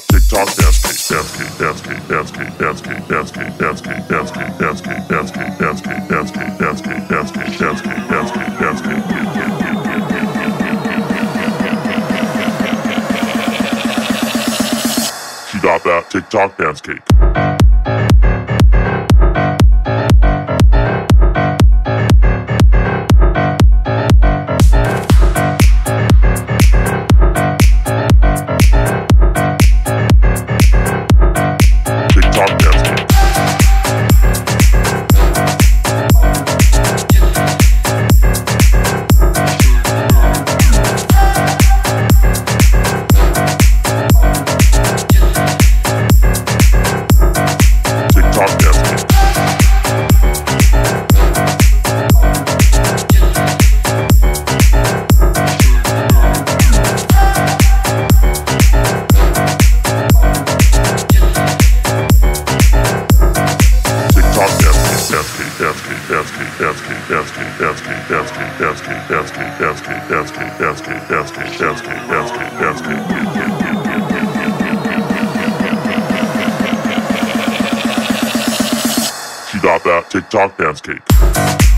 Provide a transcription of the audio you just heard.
TikTok dance cake, dance cake, dance cake, dance cake, dance cake, dance cake, dance cake, dance cake, dance cake, dance cake, dance cake, dance cake, dance cake, dance cake, dance cake, dance cake, dance cake, She got that TikTok dance cake. She got that TikTok dance cake.